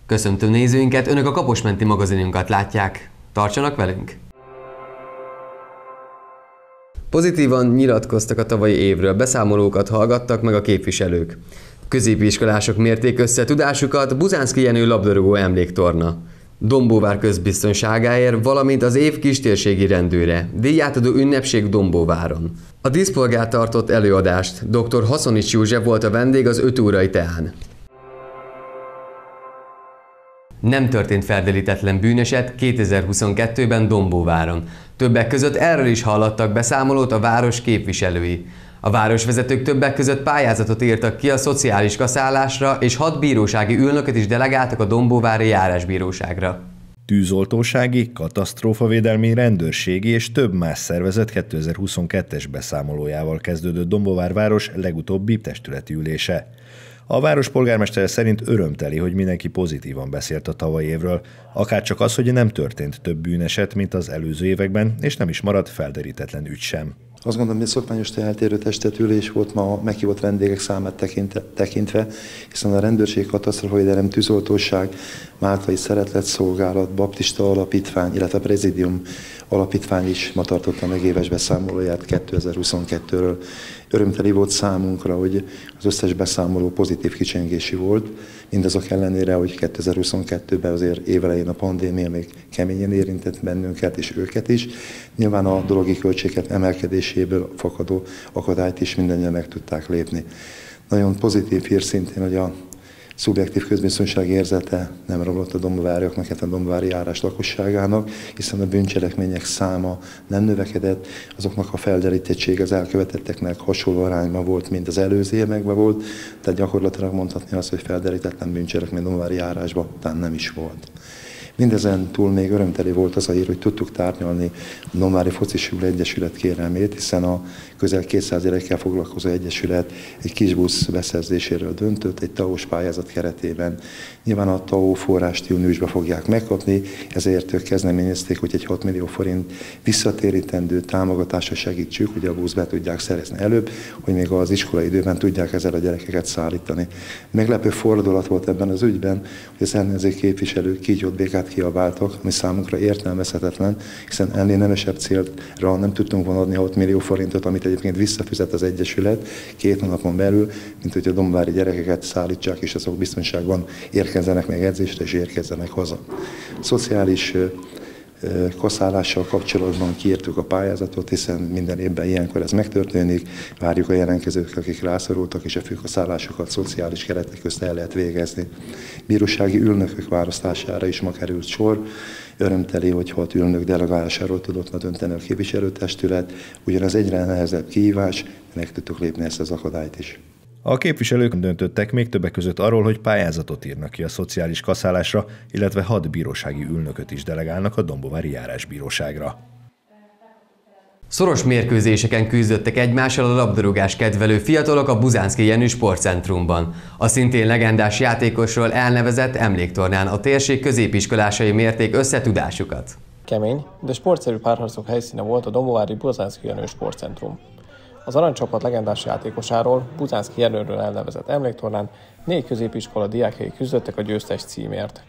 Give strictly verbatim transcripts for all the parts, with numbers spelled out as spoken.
Köszöntöm nézőinket, Önök a Kaposmenti magazinunkat látják. Tartsanak velünk! Pozitívan nyilatkoztak a tavalyi évről, beszámolókat hallgattak meg a képviselők. Középiskolások mérték össze tudásukat, Buzánszky Jenő labdarúgó emléktorna. Dombóvár közbiztonságáért, valamint az év kistérségi rendőre, díjátadó ünnepség Dombóváron. A díszpolgár tartott előadást, dr. Haszonics József volt a vendég az ötúrai teán. Nem történt felderítetlen bűneset kétezer-huszonkettőben Dombóváron. Többek között erről is hallattak beszámolót a város képviselői. A városvezetők többek között pályázatot írtak ki a szociális kaszálásra, és hat bírósági ülnököt is delegáltak a dombóvári járásbíróságra. Tűzoltósági, katasztrófavédelmi, rendőrségi és több más szervezet kétezer-huszonkettes beszámolójával kezdődött Dombóvár város legutóbbi testületi ülése. A város polgármestere szerint örömteli, hogy mindenki pozitívan beszélt a tavalyi évről, akárcsak az, hogy nem történt több bűneset, mint az előző években, és nem is maradt felderítetlen ügy sem. Azt gondolom, hogy szokványos eltérő testületülés volt ma a meghívott vendégek számát tekintve, hiszen a rendőrség, katasztrófavédelem, tűzoltóság, Máltai Szeretletszolgálat, Baptista Alapítvány, illetve a Prezidium Alapítvány is ma tartotta meg éves beszámolóját kétezer-huszonkettőről. Örömteli volt számunkra, hogy az összes beszámoló pozitív kicsengési volt, mindazok ellenére, hogy kétezer-huszonkettőben azért évelején a pandémia még keményen érintett bennünket és őket is. Nyilván a dologi költségek emelkedéséből fakadó akadályt is mindannyian meg tudták lépni. Nagyon pozitív hír szintén, hogy a szubjektív közbiztonsági érzete nem romlott a dombóváriaknak, hát a dombóvári járás lakosságának, hiszen a bűncselekmények száma nem növekedett, azoknak a felderítettsége az elkövetetteknek hasonló arányban volt, mint az előző években volt, tehát gyakorlatilag mondhatni azt, hogy felderítetlen bűncselekmény dombóvári járásban talán nem is volt. Mindezen túl még örömteli volt az a hír, hogy tudtuk tárgyalni a Dombóvári Focisúly Egyesület kérelmét, hiszen a közel kétszáz gyerekkel foglalkozó egyesület egy kisbusz beszerzéséről döntött, egy té á ó-s pályázat keretében. Nyilván a té á ó forrást júniusban fogják megkapni, ezért ők kezdeményezték, hogy egy hat millió forint visszatérítendő támogatásra segítsük, hogy a busz be tudják szerezni előbb, hogy még az iskolai időben tudják ezzel a gyerekeket szállítani. Meglepő fordulat volt ebben az ügyben, hogy az ellenzéki képviselők kígyót békát kiabáltak, ami számunkra értelmezhetetlen, hiszen ennél nemesebb célra nem tudtunk volna adni hat millió forintot, amit egyébként visszafizet az Egyesület két hónapon belül, mint hogy a dombóvári gyerekeket szállítsák, és azok biztonságban érkezzenek meg edzésre, és érkezzenek haza. Szociális kaszálással kapcsolatban kiírtuk a pályázatot, hiszen minden évben ilyenkor ez megtörténik. Várjuk a jelentkezőket, akik rászorultak, és a főkaszállásokat szociális keretek közt el lehet végezni. Bírósági ülnökök választására is ma került sor. Örömteli, hogy hat ülnök delegálásáról tudott ma dönteni a képviselőtestület. Ugyanaz egyre nehezebb kihívás, meg tudtuk lépni ezt az akadályt is. A képviselők döntöttek még többek között arról, hogy pályázatot írnak ki a szociális kaszálásra, illetve hat bírósági ülnököt is delegálnak a dombóvári járásbíróságra. Szoros mérkőzéseken küzdöttek egymással a labdarúgás kedvelő fiatalok a Buzánszky Jenő sportcentrumban. A szintén legendás játékosról elnevezett emléktornán a térség középiskolásai mérték össze tudásukat. Kemény, de sportszerű párharcok helyszíne volt a dombóvári Buzánszky Jenő sportcentrum. Az aranycsapat legendás játékosáról, Buzánszky Jenőről elnevezett emléktornán négy középiskola diákjai küzdöttek a győztes címért.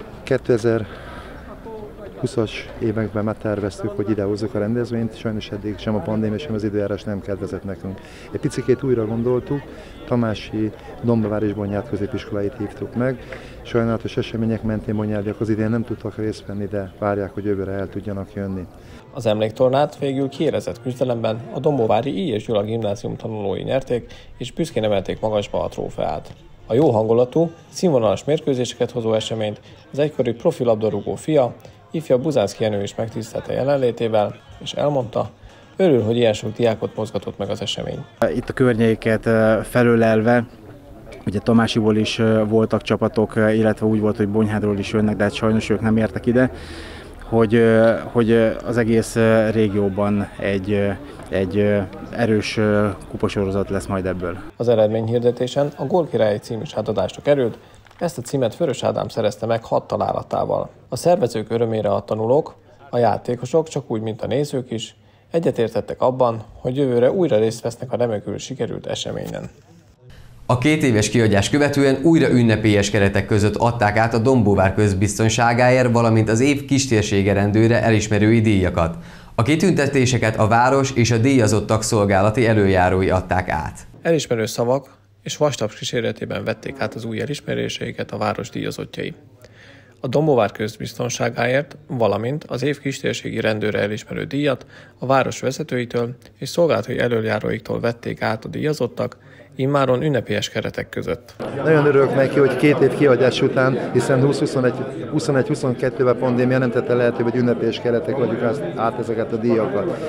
kétezer-húszas években már terveztük, hogy ide hozzuk a rendezvényt, sajnos eddig sem a pandémia, sem az időjárás nem kedvezett nekünk. Egy picikét újra gondoltuk, Tamási Dombóvár és Bonyhád középiskoláit hívtuk meg. Sajnálatos események mentén bonyhádiak az idén nem tudtak részt venni, de várják, hogy jövőre el tudjanak jönni. Az emléktornát végül kiérezett küzdelemben a dombóvári I. és Gyula gimnázium tanulói nyerték, és büszkén emelték magasba a trófeát. A jó hangulatú, színvonalas mérkőzéseket hozó eseményt az egykori profi labdarúgó fia, ifjabb Buzánszky Jenő is megtisztelte jelenlétével, és elmondta, örül, hogy ilyen sok diákot mozgatott meg az esemény. Itt a környéket felölelve, ugye Tamásiból is voltak csapatok, illetve úgy volt, hogy Bonyhádról is jönnek, de hát sajnos ők nem értek ide, hogy, hogy az egész régióban egy, egy erős kupasorozat lesz majd ebből. Az eredményhirdetésen a Gólkirály cím is átadásra került, ezt a címet Vörös Ádám szerezte meg hat találatával. A szervezők örömére a tanulók, a játékosok, csak úgy, mint a nézők is, egyetértettek abban, hogy jövőre újra részt vesznek a remekül sikerült eseményen. A két éves kiadás követően újra ünnepélyes keretek között adták át a Dombóvár közbiztonságáért, valamint az év kistérsége rendőre elismerői díjakat. A kitüntetéseket a város és a díjazottak szolgálati előjárói adták át. Elismerő szavak és vastaps kíséretében vették át az új elismeréseiket a város díjazottjai. A Dombóvár közbiztonságáért, valamint az év kistérségi rendőre elismerő díjat a város vezetőitől és szolgálati előjáróiktól vették át a díjazottak, immáron ünnepélyes keretek között. Nagyon örülök neki, hogy két év kiadás után, hiszen húsz-huszonegy-huszonkettőben pandémia nem tette lehetővé, hogy ünnepélyes keretek adjuk át ezeket a díjakat.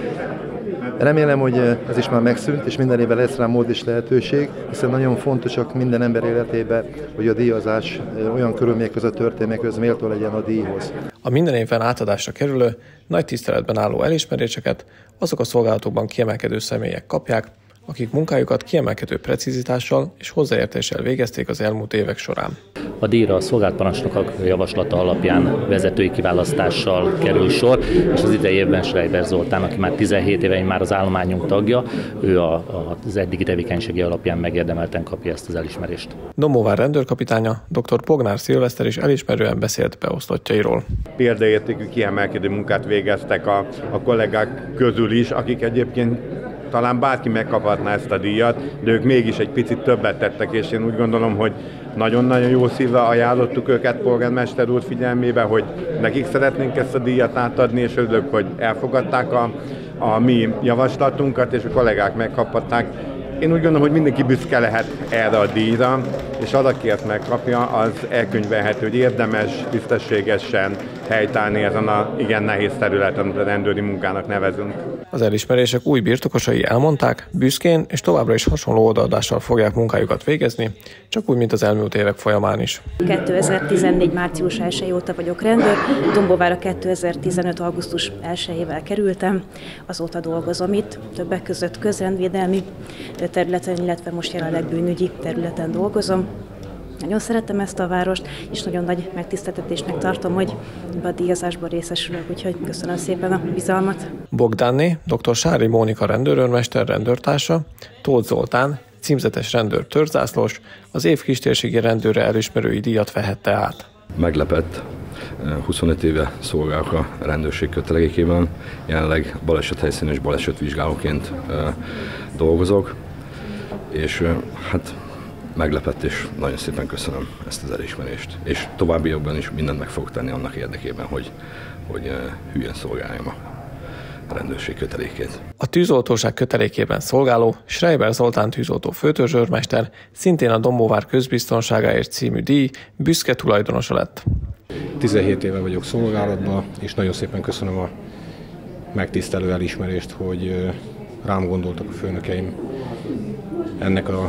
Remélem, hogy ez is már megszűnt, és minden évben lesz rá mód és lehetőség, hiszen nagyon fontosak minden ember életében, hogy a díjazás olyan körülmények között történik, hogy ez méltó legyen a díjhoz. A minden évben átadásra kerülő, nagy tiszteletben álló elismeréseket azok a szolgálatokban kiemelkedő személyek kapják, akik munkájukat kiemelkedő precizitással és hozzáértéssel végezték az elmúlt évek során. A díjra a szolgált parancsnokok javaslata alapján vezetői kiválasztással kerül sor, és az idei évben Schreiber Zoltán, aki már tizenhét éve már az állományunk tagja, ő a, a, az eddigi tevékenysége alapján megérdemelten kapja ezt az elismerést. Dombóvár rendőrkapitánya dr. Pognár Szilveszter is elismerően beszélt beosztottjairól. Példaértékű kiemelkedő munkát végeztek a, a kollégák közül is, akik egyébként talán bárki megkaphatná ezt a díjat, de ők mégis egy picit többet tettek, és én úgy gondolom, hogy nagyon-nagyon jó szívvel ajánlottuk őket polgármester úr figyelmébe, hogy nekik szeretnénk ezt a díjat átadni, és örülök, hogy elfogadták a, a mi javaslatunkat, és a kollégák megkaphatták. Én úgy gondolom, hogy mindenki büszke lehet erre a díjra, és az, akiért megkapja, az elkönyvelhető, hogy érdemes, tisztességesen helytállni ezen a igen nehéz területen, amit a rendőri munkának nevezünk. Az elismerések új birtokosai elmondták, büszkén és továbbra is hasonló odaadással fogják munkájukat végezni, csak úgy, mint az elmúlt évek folyamán is. kétezer-tizennégy. március elsejé óta vagyok rendőr, Dombóvárra kétezer-tizenöt. augusztus elsejével kerültem, azóta dolgozom itt, többek között közrendvédelmi területen, illetve most jelenleg bűnügyi területen dolgozom. Nagyon szeretem ezt a várost, és nagyon nagy megtiszteltetésnek tartom, hogy a díjazásban részesülök, úgyhogy köszönöm szépen a bizalmat. Bogdánné, dr. Sári Mónika rendőrőrmester rendőrtársa, Tóth Zoltán, címzetes rendőr törzászlós, az év kistérségi rendőre elismerői díjat vehette át. Meglepett, huszonöt éve szolgálok a rendőrség kötelékében, jelenleg balesethelyszínen és balesetvizsgálóként dolgozok, és hát meglepett, és nagyon szépen köszönöm ezt az elismerést. És továbbiakban is mindent meg fogok tenni annak érdekében, hogy, hogy hülyen szolgáljam a rendőrség kötelékét. A tűzoltóság kötelékében szolgáló Schreiber Zoltán tűzoltó főtörzsőrmester szintén a Dombóvár közbiztonságáért című díj büszke tulajdonosa lett. tizenhét éve vagyok szolgálatban, és nagyon szépen köszönöm a megtisztelő elismerést, hogy rám gondoltak a főnökeim ennek a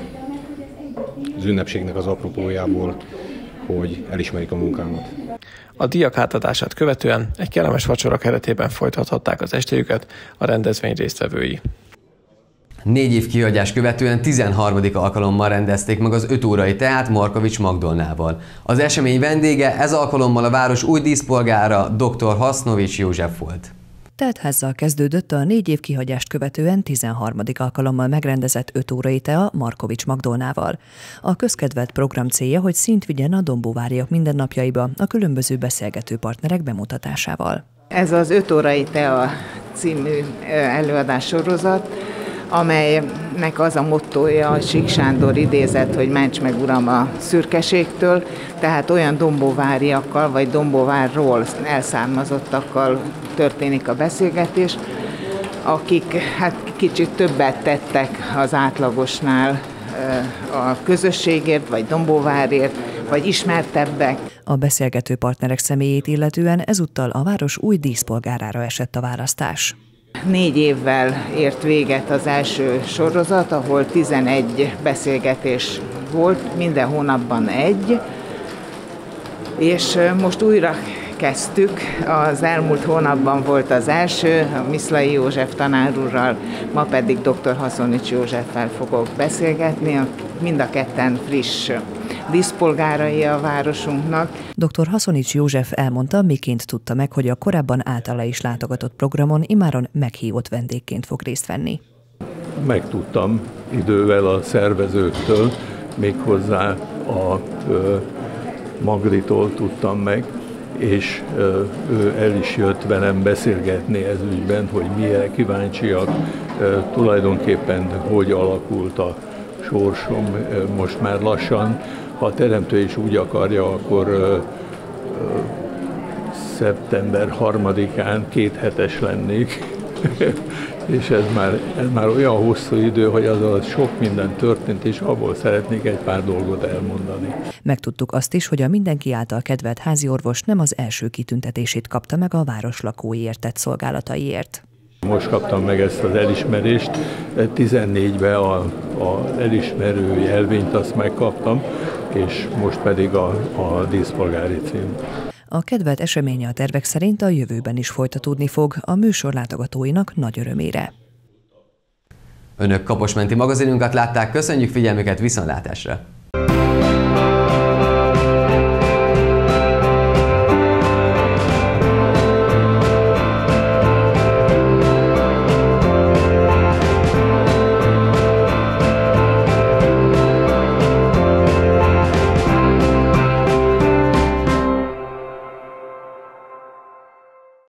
az ünnepségnek az apropójából, hogy elismerik a munkámat. A díjak átadását követően egy kellemes vacsora keretében folytathatták az estéjüket a rendezvény résztvevői. Négy év kihagyás követően tizenharmadik alkalommal rendezték meg az öt órai teát Markovics Magdolnával. Az esemény vendége ez alkalommal a város új díszpolgára, dr. Hasznovics József volt. Teltházzal kezdődött a négy év kihagyást követően tizenharmadik alkalommal megrendezett öt órai tea Markovics Magdolnával. A közkedvelt program célja, hogy szint vigyen a dombóváriak mindennapjaiba a különböző beszélgető partnerek bemutatásával. Ez az öt órai tea című előadássorozat, amelynek az a mottója, a Sík Sándor idézet, hogy ments meg uram a szürkeségtől, tehát olyan dombóváriakkal vagy dombóvárról elszármazottakkal történik a beszélgetés, akik hát kicsit többet tettek az átlagosnál a közösségért, vagy dombóvárért, vagy ismertebbek. A beszélgető partnerek személyét illetően ezúttal a város új díszpolgárára esett a választás. Négy évvel ért véget az első sorozat, ahol tizenegy beszélgetés volt, minden hónapban egy, és most újra kezdtük. Az elmúlt hónapban volt az első, a Miszlai József tanár úrral, ma pedig dr. Haszonics Józseffel fogok beszélgetni, mind a ketten friss díszpolgárai a városunknak. dr. Haszonics József elmondta, miként tudta meg, hogy a korábban általa is látogatott programon immáron meghívott vendégként fog részt venni. megtudtam idővel a szervezőktől, méghozzá a Magritól tudtam meg, és ő el is jött velem beszélgetni ez ügyben, hogy mire kíváncsiak, tulajdonképpen hogy alakult a sorsom most már lassan. Ha a teremtő is úgy akarja, akkor szeptember harmadikán két hetes lennék, és ez már, ez már olyan hosszú idő, hogy az alatt sok minden történt, és abból szeretnék egy pár dolgot elmondani. Megtudtuk azt is, hogy a mindenki által kedvelt háziorvos nem az első kitüntetését kapta meg a város lakóiért tett szolgálataiért. Most kaptam meg ezt az elismerést, tizennégyben az elismerő jelvényt azt megkaptam, és most pedig a, a díszpolgári cím. A kedvelt eseménye a tervek szerint a jövőben is folytatódni fog, a műsor látogatóinak nagy örömére. Önök Kaposmenti magazinunkat látták, köszönjük figyelmüket, viszontlátásra!